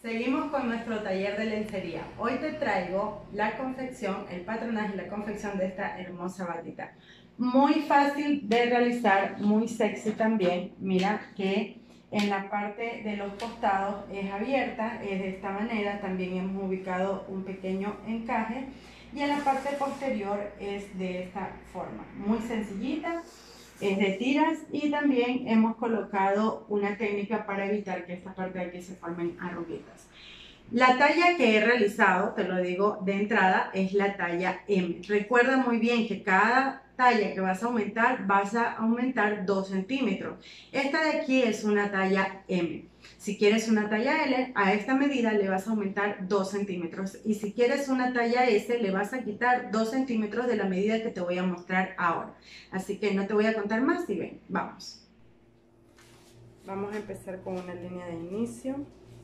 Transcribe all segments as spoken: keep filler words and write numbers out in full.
Seguimos con nuestro taller de lencería. Hoy te traigo la confección, el patronaje y la confección de esta hermosa batita. Muy fácil de realizar, muy sexy también. Mira que en la parte de los costados es abierta, es de esta manera. También hemos ubicado un pequeño encaje. Y en la parte posterior es de esta forma, muy sencillita. Es de tiras y también hemos colocado una técnica para evitar que esta parte de aquí se formen arruguitas. La talla que he realizado, te lo digo de entrada, es la talla M. Recuerda muy bien que cada talla que vas a aumentar, vas a aumentar dos centímetros. Esta de aquí es una talla M. Si quieres una talla L, a esta medida le vas a aumentar dos centímetros. Y si quieres una talla S, le vas a quitar dos centímetros de la medida que te voy a mostrar ahora. Así que no te voy a contar más y ven, vamos. Vamos a empezar con una línea de inicio.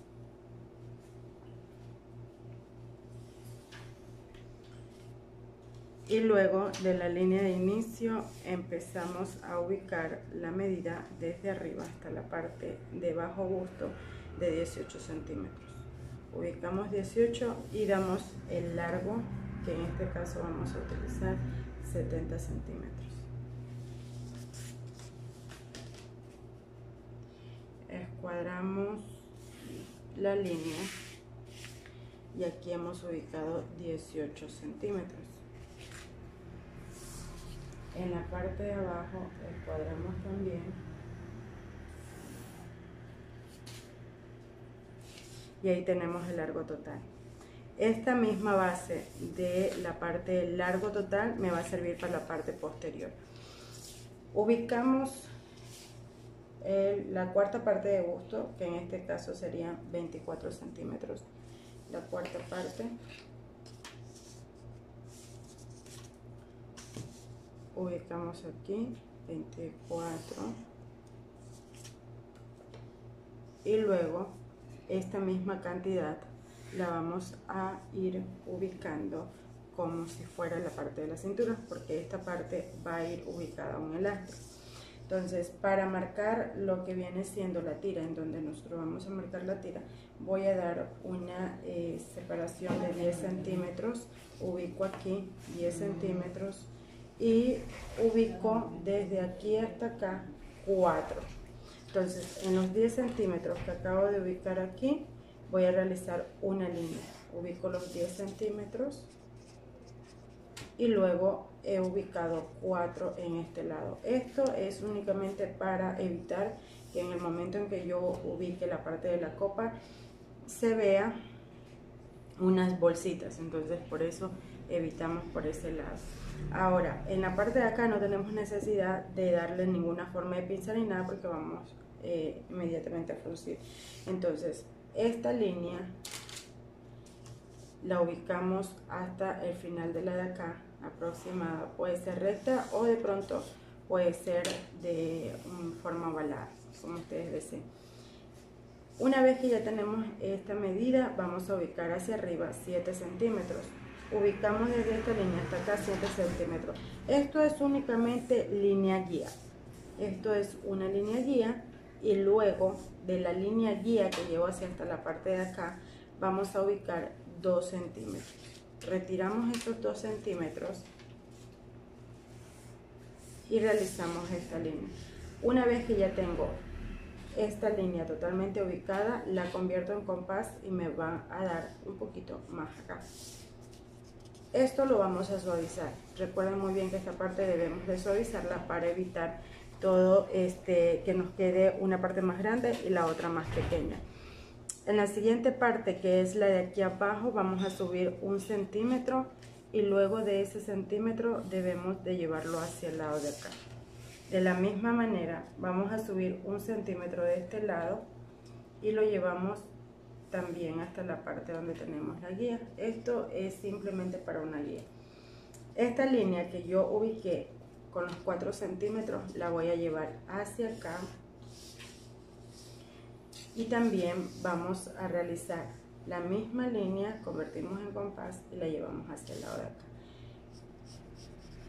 Y luego de la línea de inicio empezamos a ubicar la medida desde arriba hasta la parte de bajo busto de dieciocho centímetros. Ubicamos dieciocho y damos el largo, que en este caso vamos a utilizar setenta centímetros. Escuadramos la línea y aquí hemos ubicado dieciocho centímetros. En la parte de abajo escuadramos también y ahí tenemos el largo total. Esta misma base de la parte del largo total me va a servir para la parte posterior. Ubicamos el, la cuarta parte de busto, que en este caso serían veinticuatro centímetros. La cuarta parte. Ubicamos aquí veinticuatro y luego esta misma cantidad la vamos a ir ubicando como si fuera la parte de la cintura, porque esta parte va a ir ubicada a un elástico. Entonces, para marcar lo que viene siendo la tira, en donde nosotros vamos a marcar la tira, voy a dar una eh, separación de diez centímetros. Ubico aquí diez centímetros y ubico desde aquí hasta acá cuatro. Entonces, en los diez centímetros que acabo de ubicar aquí, voy a realizar una línea. Ubico los diez centímetros y luego he ubicado cuatro en este lado. Esto es únicamente para evitar que en el momento en que yo ubique la parte de la copa se vea unas bolsitas. Entonces, por eso evitamos por ese lado. Ahora, en la parte de acá no tenemos necesidad de darle ninguna forma de pinzar ni nada, porque vamos eh, inmediatamente a fruncir. Entonces, esta línea la ubicamos hasta el final de la de acá, aproximada. Puede ser recta o de pronto puede ser de um, forma ovalada, como ustedes deseen. Una vez que ya tenemos esta medida, vamos a ubicar hacia arriba siete centímetros. Ubicamos desde esta línea hasta acá siete centímetros. Esto es únicamente línea guía. Esto es una línea guía y luego de la línea guía que llevo hacia hasta la parte de acá, vamos a ubicar dos centímetros. Retiramos estos dos centímetros y realizamos esta línea. Una vez que ya tengo esta línea totalmente ubicada, la convierto en compás y me va a dar un poquito más acá. Esto lo vamos a suavizar. Recuerden muy bien que esta parte debemos de suavizarla para evitar todo este que nos quede una parte más grande y la otra más pequeña. En la siguiente parte, que es la de aquí abajo, vamos a subir un centímetro y luego de ese centímetro debemos de llevarlo hacia el lado de acá. De la misma manera vamos a subir un centímetro de este lado y lo llevamos también hasta la parte donde tenemos la guía. Esto es simplemente para una guía. Esta línea que yo ubiqué con los cuatro centímetros la voy a llevar hacia acá y también vamos a realizar la misma línea, convertimos en compás y la llevamos hacia el lado de acá.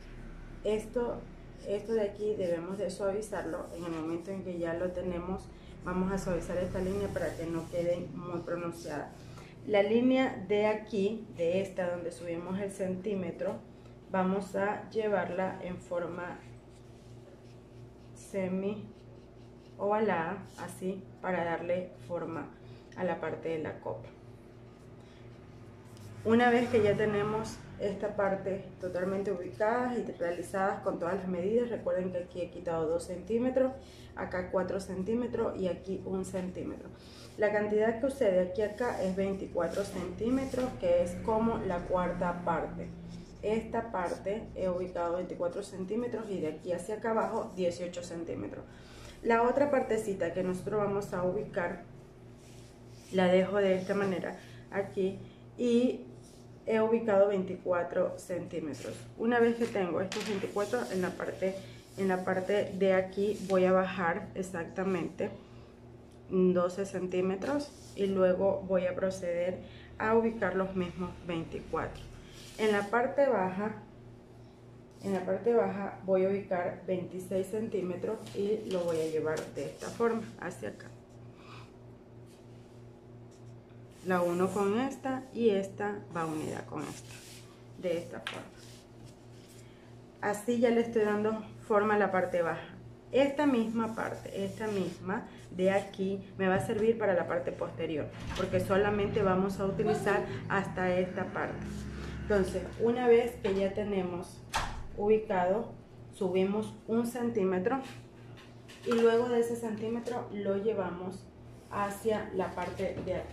Esto, esto de aquí debemos de suavizarlo en el momento en que ya lo tenemos Vamos a suavizar esta línea para que no quede muy pronunciada. La línea de aquí, de esta donde subimos el centímetro, vamos a llevarla en forma semi ovalada, así, para darle forma a la parte de la copa. Una vez que ya tenemos esta parte totalmente ubicada y realizadas con todas las medidas, recuerden que aquí he quitado dos centímetros, acá cuatro centímetros y aquí un centímetro. La cantidad que usé de aquí a acá es veinticuatro centímetros, que es como la cuarta parte. Esta parte he ubicado veinticuatro centímetros y de aquí hacia acá abajo dieciocho centímetros. La otra partecita que nosotros vamos a ubicar la dejo de esta manera aquí y he ubicado veinticuatro centímetros. Una vez que tengo estos veinticuatro, en la parte en la parte de aquí voy a bajar exactamente doce centímetros y luego voy a proceder a ubicar los mismos veinticuatro. En la parte baja en la parte baja voy a ubicar veintiséis centímetros y lo voy a llevar de esta forma hacia acá. La uno con esta y esta va unida con esta, de esta forma. Así ya le estoy dando forma a la parte baja. Esta misma parte, esta misma de aquí me va a servir para la parte posterior, porque solamente vamos a utilizar hasta esta parte. Entonces, una vez que ya tenemos ubicado, subimos un centímetro y luego de ese centímetro lo llevamos hacia la parte de acá.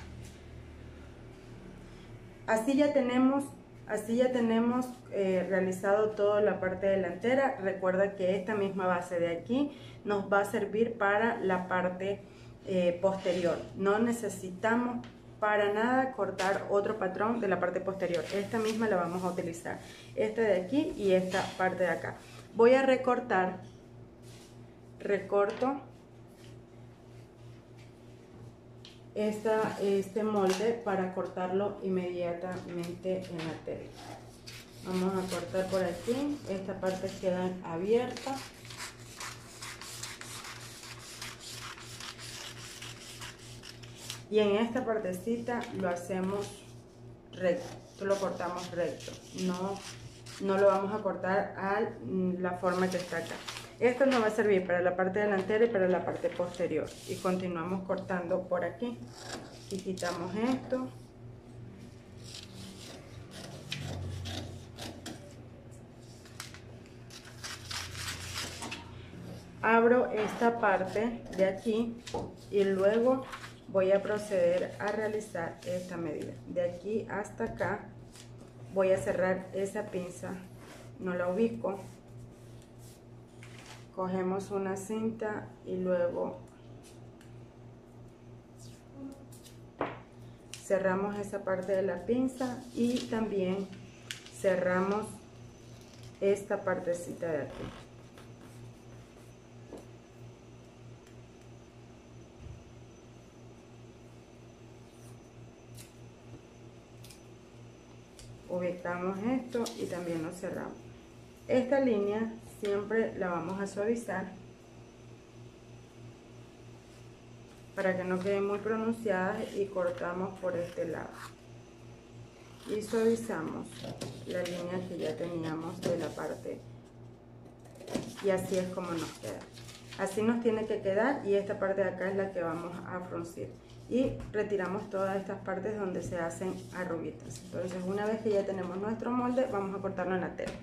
Así ya tenemos, así ya tenemos eh, realizado toda la parte delantera. Recuerda que esta misma base de aquí nos va a servir para la parte eh, posterior. No necesitamos para nada cortar otro patrón de la parte posterior. Esta misma la vamos a utilizar. Esta de aquí y esta parte de acá. Voy a recortar, recorto Esta, este molde para cortarlo inmediatamente en la tela. Vamos a cortar por aquí, esta parte queda abierta. Y en esta partecita lo hacemos recto, lo cortamos recto, no, no lo vamos a cortar a la forma que está acá. Esto nos va a servir para la parte delantera y para la parte posterior. Y continuamos cortando por aquí. Y quitamos esto. Abro esta parte de aquí y luego voy a proceder a realizar esta medida. De aquí hasta acá voy a cerrar esa pinza, no la ubico. Cogemos una cinta y luego cerramos esa parte de la pinza y también cerramos esta partecita de aquí. Ubicamos esto y también lo cerramos. Esta línea siempre la vamos a suavizar para que no quede muy pronunciada y cortamos por este lado y suavizamos la línea que ya teníamos de la parte y así es como nos queda. Así nos tiene que quedar y esta parte de acá es la que vamos a fruncir y retiramos todas estas partes donde se hacen arruguitas. Entonces, una vez que ya tenemos nuestro molde, vamos a cortarlo en la tela.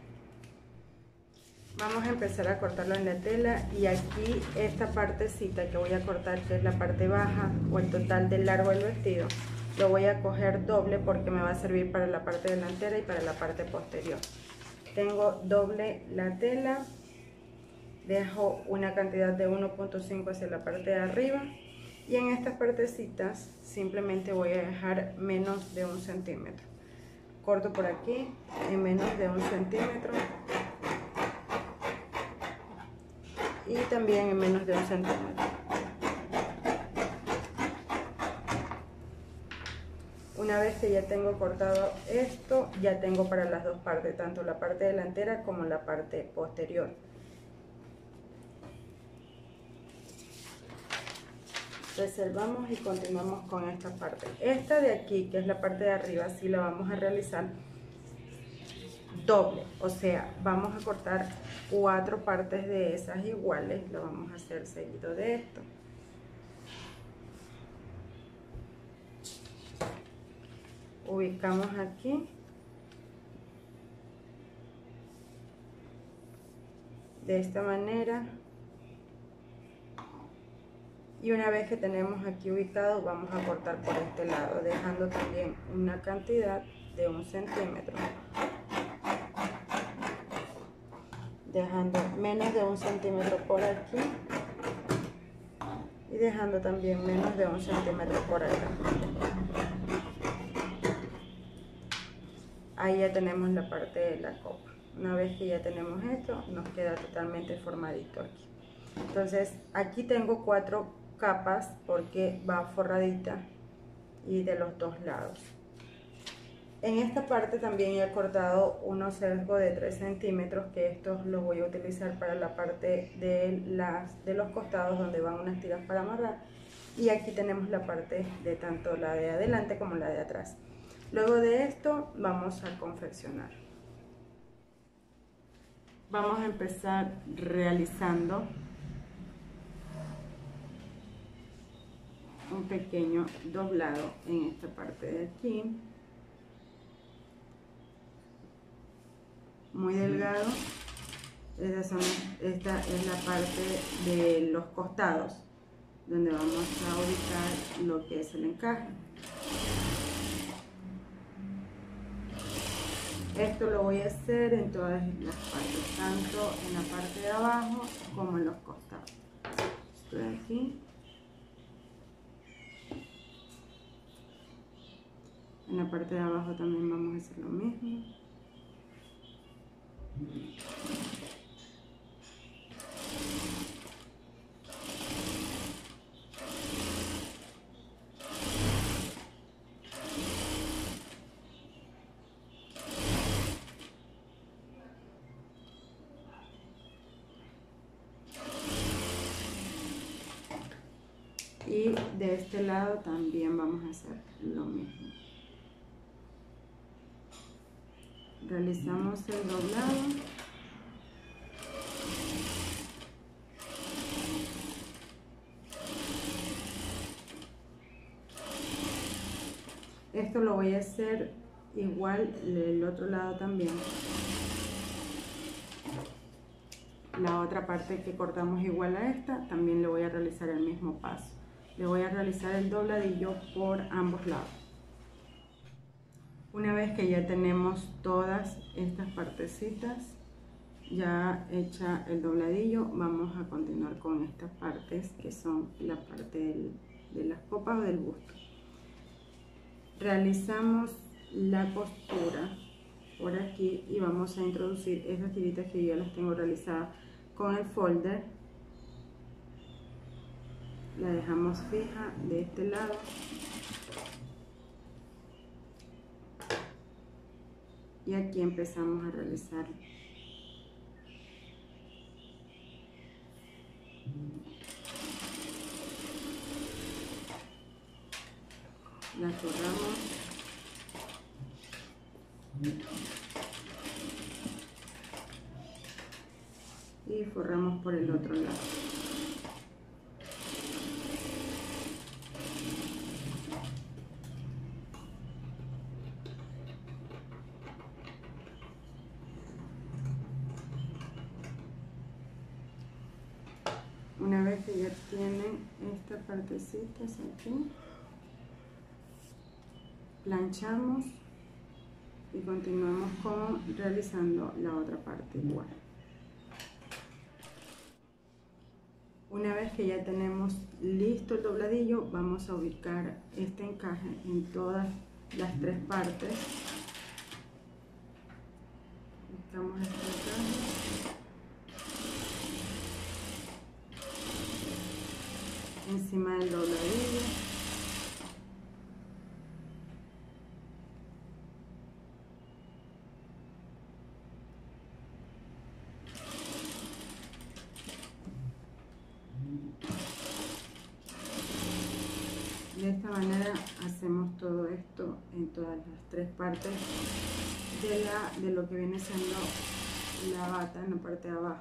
Vamos a empezar a cortarlo en la tela y aquí esta partecita que voy a cortar, que es la parte baja o el total del largo del vestido, lo voy a coger doble porque me va a servir para la parte delantera y para la parte posterior. Tengo doble la tela, dejo una cantidad de uno punto cinco hacia la parte de arriba y en estas partecitas simplemente voy a dejar menos de un centímetro. Corto por aquí en menos de un centímetro. Y también en menos de un centímetro. Una vez que ya tengo cortado esto, ya tengo para las dos partes, tanto la parte delantera como la parte posterior. reservamos y continuamos con esta parte. Esta de aquí, que es la parte de arriba, sí la vamos a realizar doble, o sea, vamos a cortar cuatro partes de esas iguales, lo vamos a hacer seguido de esto. Ubicamos aquí, de esta manera, y una vez que tenemos aquí ubicado, vamos a cortar por este lado, dejando también una cantidad de un centímetro, dejando menos de un centímetro por aquí y dejando también menos de un centímetro por acá. Ahí ya tenemos la parte de la copa. Una vez que ya tenemos esto, nos queda totalmente formadito aquí. Entonces aquí tengo cuatro capas porque va forradita y de los dos lados. En esta parte también he cortado unos cercos de tres centímetros, que estos los voy a utilizar para la parte de, las, de los costados donde van unas tiras para amarrar. Y aquí tenemos la parte de tanto la de adelante como la de atrás. Luego de esto vamos a confeccionar. Vamos a empezar realizando un pequeño doblado en esta parte de aquí, muy delgado. Esta, son, esta es la parte de los costados donde vamos a ubicar lo que es el encaje. Esto lo voy a hacer en todas las partes, tanto en la parte de abajo como en los costados. Estoy aquí. En la parte de abajo también vamos a hacer lo mismo. Y de este lado también vamos a hacer lo mismo. Realizamos el doblado. Esto lo voy a hacer igual el otro lado también. La otra parte que cortamos igual a esta, también le voy a realizar el mismo paso. Le voy a realizar el dobladillo por ambos lados. Una vez que ya tenemos todas estas partecitas ya hecha el dobladillo, vamos a continuar con estas partes que son la parte del, de las copas o del busto. Realizamos la costura por aquí y vamos a introducir esas tiritas que yo ya las tengo realizadas con el folder. La dejamos fija de este lado. Y aquí empezamos a realizar la forramos y forramos por el otro lado. Una vez que ya tienen estas partecitas aquí, planchamos y continuamos con realizando la otra parte igual. Una vez que ya tenemos listo el dobladillo, vamos a ubicar este encaje en todas las tres partes. Buscamos este encaje encima del dobladillo. De esta manera hacemos todo esto en todas las tres partes de, la, de lo que viene siendo la bata en la parte de abajo.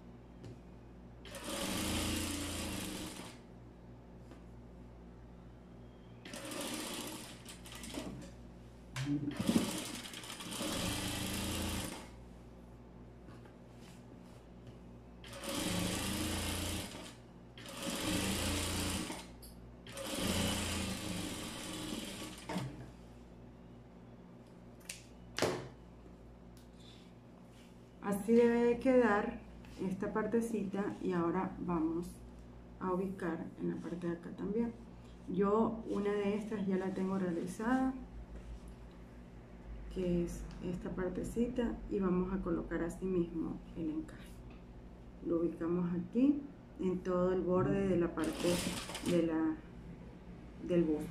Así debe de quedar esta partecita, y ahora vamos a ubicar en la parte de acá también. Yo una de estas ya la tengo realizada, que es esta partecita, y vamos a colocar así mismo el encaje. Lo ubicamos aquí en todo el borde de la parte de la, del busto.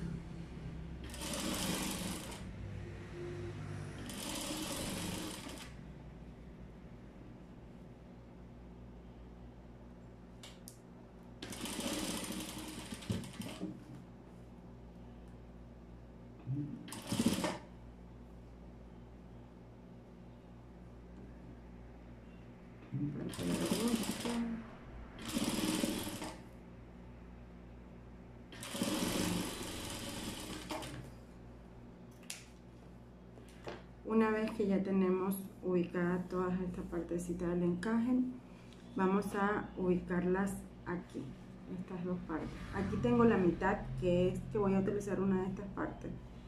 Una vez que ya tenemos ubicadas todas estas partecitas del encaje, vamos a ubicarlas aquí, estas dos partes. Aquí tengo la mitad, que es que voy a utilizar una de estas partes,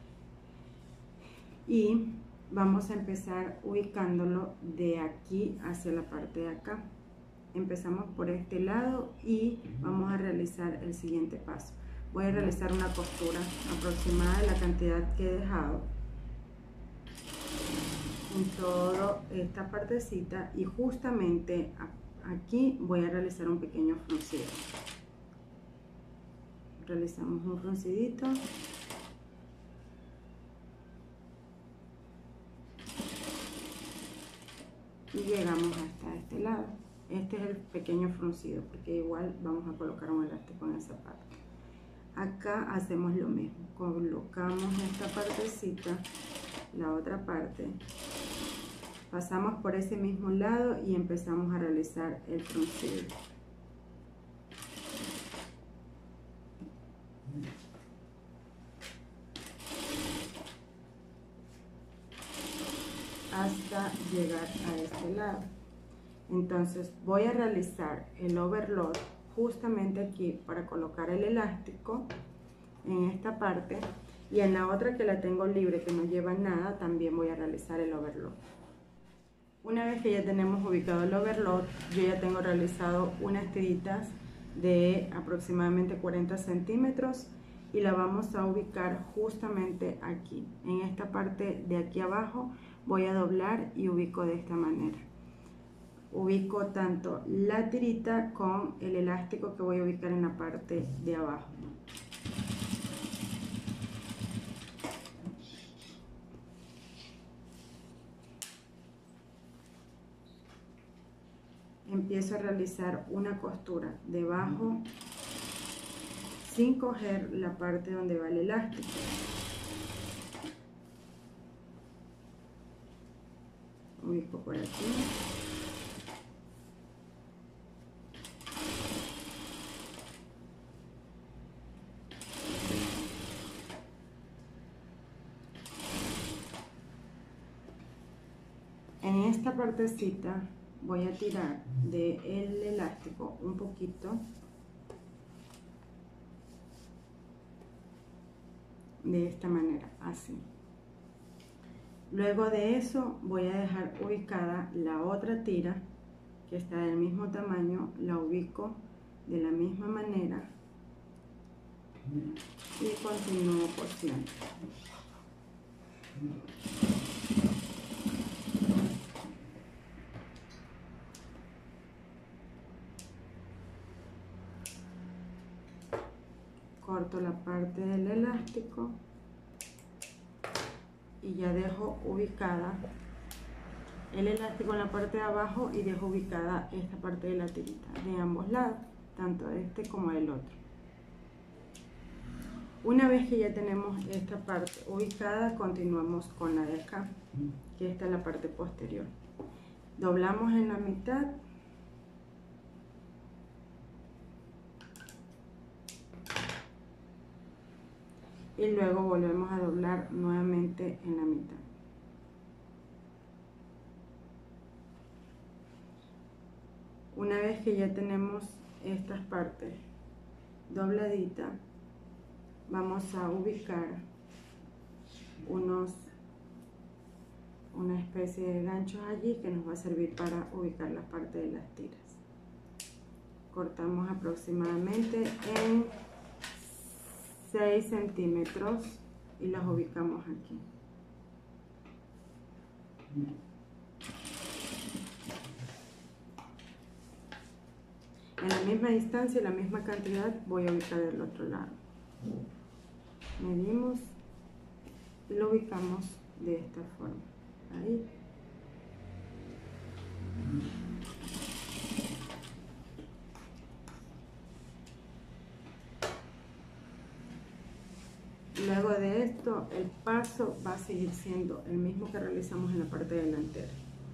y vamos a empezar ubicándolo de aquí hacia la parte de acá. Empezamos por este lado y vamos a realizar el siguiente paso. Voy a realizar una costura aproximada de la cantidad que he dejado en toda esta partecita, y justamente aquí voy a realizar un pequeño fruncido. Realizamos un fruncidito y llegamos hasta este lado. Este es el pequeño fruncido, porque igual vamos a colocar un elástico en esa parte. Acá hacemos lo mismo, colocamos esta partecita, la otra parte, pasamos por ese mismo lado y empezamos a realizar el fruncido. Hasta llegar a este lado. Entonces voy a realizar el overlock justamente aquí para colocar el elástico en esta parte, y en la otra que la tengo libre, que no lleva nada, también voy a realizar el overlock. Una vez que ya tenemos ubicado el overlock, yo ya tengo realizado unas tiritas de aproximadamente cuarenta centímetros, y la vamos a ubicar justamente aquí, en esta parte de aquí abajo. Voy a doblar y ubico de esta manera. Ubico tanto la tirita con el elástico que voy a ubicar en la parte de abajo. Empiezo a realizar una costura debajo sin coger la parte donde va el elástico. Ubico por aquí. En esta partecita voy a tirar del elástico un poquito, de esta manera, así. Luego de eso voy a dejar ubicada la otra tira que está del mismo tamaño, la ubico de la misma manera y continúo cosiendo. Corto la parte del elástico y ya dejo ubicada el elástico en la parte de abajo, y dejo ubicada esta parte de la tirita de ambos lados, tanto este como el otro. Una vez que ya tenemos esta parte ubicada, continuamos con la de acá, que esta es la parte posterior. Doblamos en la mitad. Y luego volvemos a doblar nuevamente en la mitad. Una vez que ya tenemos estas partes dobladitas, vamos a ubicar unos una especie de ganchos allí que nos va a servir para ubicar la parte de las tiras. Cortamos aproximadamente en seis centímetros y las ubicamos aquí. En la misma distancia y la misma cantidad voy a ubicar el otro lado. Medimos y lo ubicamos de esta forma. Ahí. Luego de esto, el paso va a seguir siendo el mismo que realizamos en la parte delantera.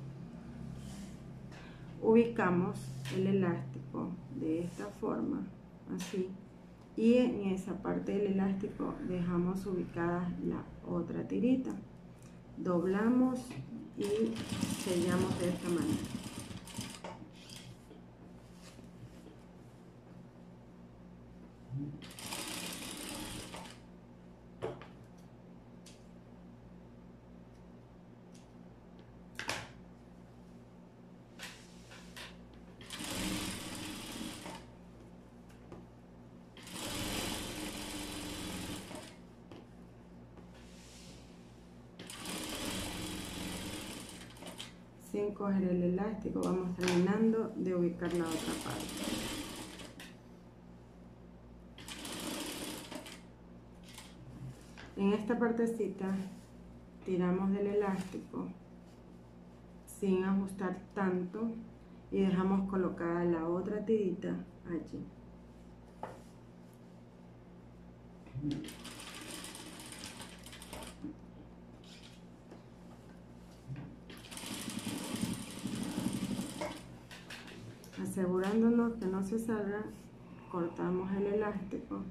Ubicamos el elástico de esta forma, así, y en esa parte del elástico dejamos ubicada la otra tirita. Doblamos y sellamos de esta manera. Sin coger el elástico, vamos terminando de ubicar la otra parte. En esta partecita tiramos del elástico sin ajustar tanto y dejamos colocada la otra tirita allí. Asegurándonos que no se salga, cortamos el elástico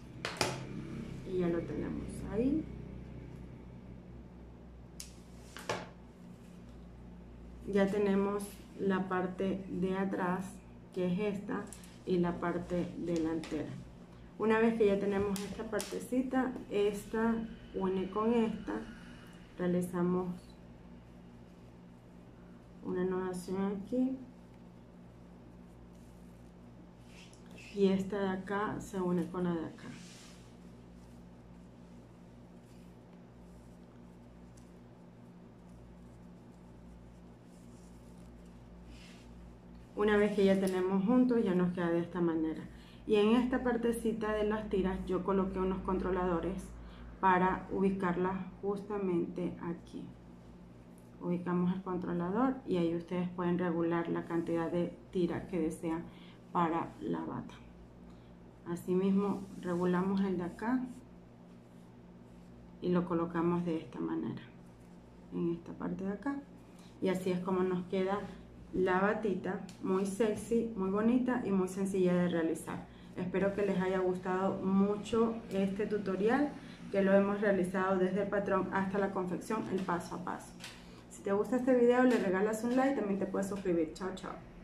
y ya lo tenemos ahí. Ya tenemos la parte de atrás, que es esta, y la parte delantera. Una vez que ya tenemos esta partecita, esta une con esta, realizamos una anotación aquí. Y esta de acá se une con la de acá. Una vez que ya tenemos juntos, ya nos queda de esta manera. Y en esta partecita de las tiras yo coloqué unos controladores para ubicarlas justamente aquí. Ubicamos el controlador y ahí ustedes pueden regular la cantidad de tira que desean para la bata. Asimismo regulamos el de acá y lo colocamos de esta manera en esta parte de acá, y así es como nos queda la batita, muy sexy, muy bonita y muy sencilla de realizar. Espero que les haya gustado mucho este tutorial, que lo hemos realizado desde el patrón hasta la confección, el paso a paso. Si te gusta este video, le regalas un like, también te puedes suscribir. Chao, chao.